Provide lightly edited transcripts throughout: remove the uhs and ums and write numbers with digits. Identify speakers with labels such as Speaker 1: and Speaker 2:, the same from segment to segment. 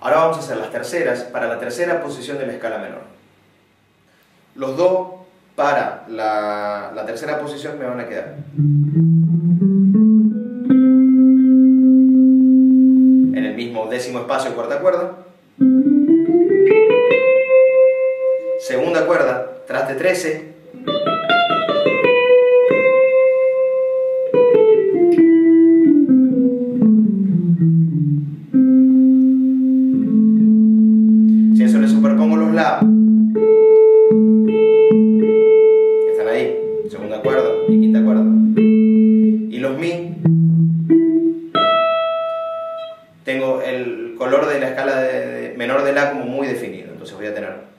Speaker 1: Ahora vamos a hacer las terceras para la tercera posición de la escala menor. Los do para la tercera posición me van a quedar en el mismo décimo espacio, cuarta cuerda. Segunda cuerda, traste 13. Si a eso le superpongo los la, que están ahí, segunda cuerda y quinta cuerda, y los mi, tengo el color de la escala menor de la como muy definido, entonces voy a tener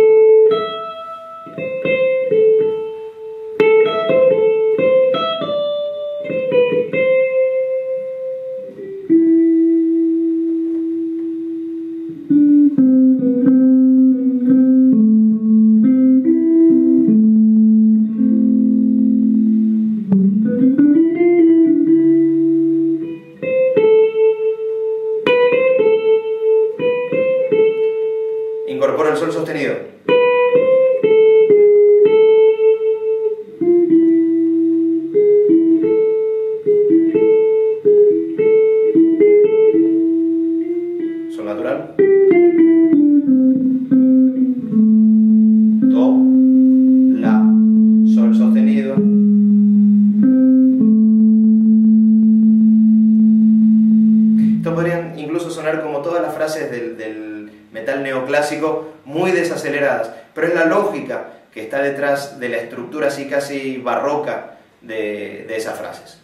Speaker 1: incorporo el sol sostenido. Sol natural. Do, la, sol sostenido. Esto podrían incluso sonar como todas las frases del metal neoclásico, muy desaceleradas, pero es la lógica que está detrás de la estructura así casi barroca de esas frases.